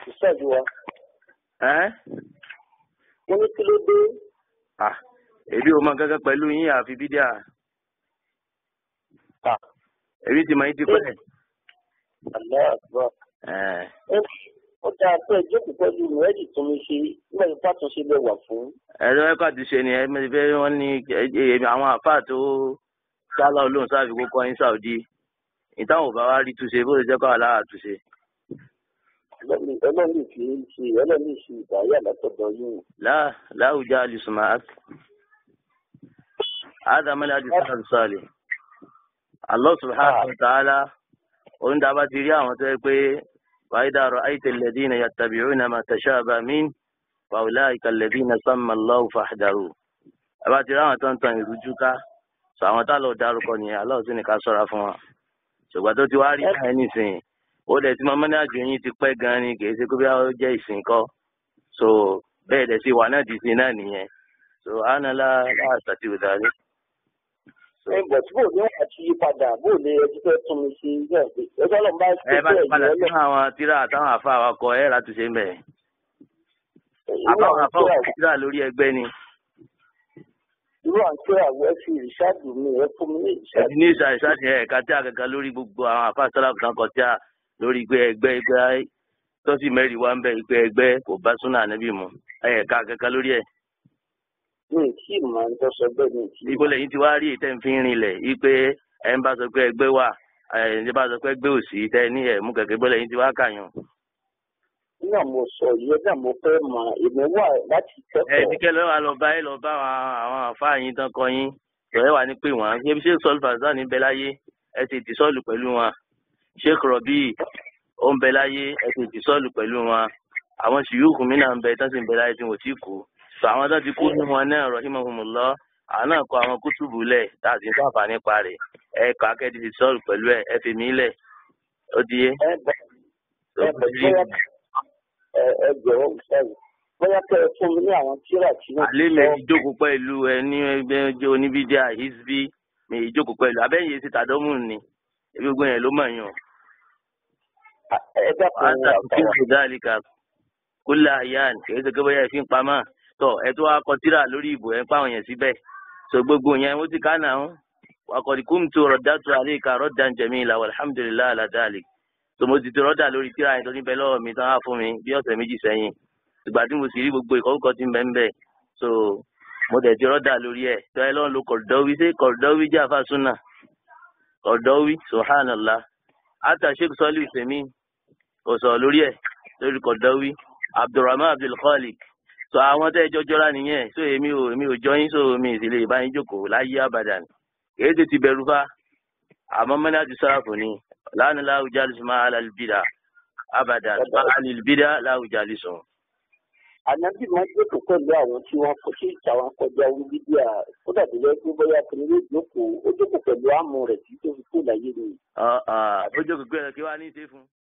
ìṣẹ́jú wa. Wọ́n ní kí ló dé? Èmi ò mọ gángan pẹ̀lú yín àfi bídíà. Èmi ti mọ yín ti pẹ́. Ó dáa pé ìjókòó pẹ̀lú rẹ́dì tó mi ṣe nígbà tí fàtúnṣe lè wà fún. Ẹ̀rọ ẹ̀kọ́ àtúnṣe ni ẹ̀mí fẹ́ wọ́n ní àwọn àfáà tó sálọ olóhùn sáàbì kókó ní Saudi. Ìtàwọn ò bá wá rí túnṣe bó ṣe jẹ́ kọ́ àlára túnṣe. Ọlọ́run fi ń ṣe ọlọ́run ṣe ìdáyà látọ̀dọ̀ yìí. láwùjọ alìsùnmá ádámẹ́lẹ́ àdìsán sọ́ọ̀lì. Allah subhanahu wa ta'ala òun dábàá ti rí àwọn tó yẹ pé وإذا رأيت الذين يتبعون ما تشابه منه فأولئك الذين سمى الله فاحذروا. Àbá ti ráwọn tó ń tan ìrújú ká sọ àwọn tá lọ dárúkọ ni Allah sì ní ká ṣọ́ra fún wọn. Ṣùgbọ́n tó ti wá rí ẹ̀ nísìnyí ó dẹ̀ tí mọ́mọ́ ní àjò yín ti pẹ́ gan ni kì í ṣe kó bí ó jẹ́ ìsìn kọ́. So bẹ́ẹ̀ dẹ̀ sí wà náà di sí náà nìyẹn. So àná láàṣà ti wù dárí. Bọ̀ tí bò ní àti yípadà bò lè ẹjú fẹ́ tún mi ṣe yẹ̀ pé ẹjọ́ lọ́n bá ṣe ẹ bá ti padà sínú àwọn tíra àtàwọn àfa àwakọ ẹ̀ láti ṣe mẹ́. Àbáwọn àfa òkú tíra lórí ẹgbẹ́ ni. Irú àǹtí àwọ̀ ẹ fi ìṣáàdù mi ẹ fún mi ní ìṣáàdù. Ẹ̀sìn ní ìṣáàdù ẹ̀ka tí a kankan lórí gbogbo àwọn àfa sọ́lá kan kọ tí a lórí ẹgbẹ́ tó sì mẹ́rin wá ń bẹ̀ ẹgbẹ́ kò bá súnà níbí mu ẹ̀ka kankan lórí ẹ̀. Mi kì í máa ń tọ́sọ bẹ́ẹ̀ ni. Ibo lẹ́yìn tí wàá rí ìtẹ́ ń fi rinlẹ̀ wípé ẹ̀ ń bá sọ pé ẹgbẹ́ wà ẹ̀ ń bá sọ pé ẹgbẹ́ òsì tẹ́ ní ẹ̀ mú kẹ̀kẹ́ bọ́ lẹ́yìn tí wàá kàyàn. Nígbà mo sọ ìyẹn náà mo fẹ́ mọ èmi wà láti kẹ́kọ̀ọ́. Ẹ ti kẹ́ lọ́wọ́ lọ bá àwọn àfáà yín tán kọ yín tọ́yẹ́ wà ní pé wọ́n ṣe ṣé sọ́ọ̀lù fàṣà ní bẹ láyé ẹ ti ti sọ́ọ̀lù pẹ̀lú wọn. Sheikh Rabi ó ń bẹ láyé ẹ ti ti sọ́ọ̀lù pẹ̀lú wọn. Àwọn ṣìyúùkù mí náà ń bẹ tán sì ń bẹ láyé tí wọ́n ti kú. Sọ àwọn tó ti kú ní wọn náà rahimahumullah àwọn náà kọ àwọn kútùbù lẹ̀ tá a sì ń sàǹfà nípa rẹ̀ ẹ kọ akẹ́dì ti sọ́ọ̀lù pẹ̀lú ẹ fi mí lẹ̀ ó di yé. Ẹ jọ̀wọ́ ìṣẹ́yìn bóyá kẹ́ ẹ fún mi ní àwọn tíra tí wọ́n ti sọ. Àlẹ́ mi ìjókòó pẹ̀lú ẹ ní ẹgbẹ́ jẹ́ oníbídíà hisbi mi ìjókòó pẹ̀lú abẹ́yẹ ti tàdọ́mù ni ebi gbogbo yẹn ló mọ̀ yàn. Ẹ dákun ní àtàkùn kí n dálíkà kúlẹ̀ àyàn kìí ṣe kébọ́yà ìfín pamọ́ tọ̀ ẹ tó wá kọ tíra lórí ìbò ẹ̀ ń pàwọn yẹn síbẹ̀ so gbogbo yẹn ó ti ká náà wàkọ̀dí kúmtu rọ̀dátù àríkà rọ̀dán jamila alhamdulilayi aladali so mo ti rọ́dà lórí tíra yẹn tó níbẹ̀ lọ́wọ́ mi tán á fún mi bí ọ̀sẹ̀ méjì sẹ́yìn ìgbà tí mo sì rí gbogbo ìkọ́kọ́ tí ń bẹ ń bẹ̀ so mo dẹ̀ ti rọ́dà lórí ẹ̀ tó ẹ lọ́n lo kọ̀dọ́wí ṣé kọ̀dọ́wí jẹ́ àfàsúnà kọ̀dọ́wí subhanallah ata sheikh sọ́lì ìsẹ̀mí kò sọ̀rọ̀ lórí ẹ̀ lórí kọ̀dọ́wí abdulrahman abdulkhalik so àwọn tẹ́ ẹjọ́ jọra nìyẹn so èmi ò jọ yín so mi ì sì lè bá yín jókòó láyé abadan èyí tó ti bẹ̀rù fa àmọ́ mẹ́ni àti sáàfù ni láàánú láwùjá lè máa alàlùbídà abadan máa alàlùbídà láwùjá lè sùn. Ànábì máa ń jókòó pẹ̀lú àwọn tí wọ́n kọ́ sí ìta wọn kọjá orí bíbíà ó dàbí lẹ́gbẹ́ bóyá kí ni ó jókòó pẹ̀lú àmú rẹ̀ tí tó fi kú láyé ni. Ó jókòó pẹ̀lú kí wàá ní í ṣe fún.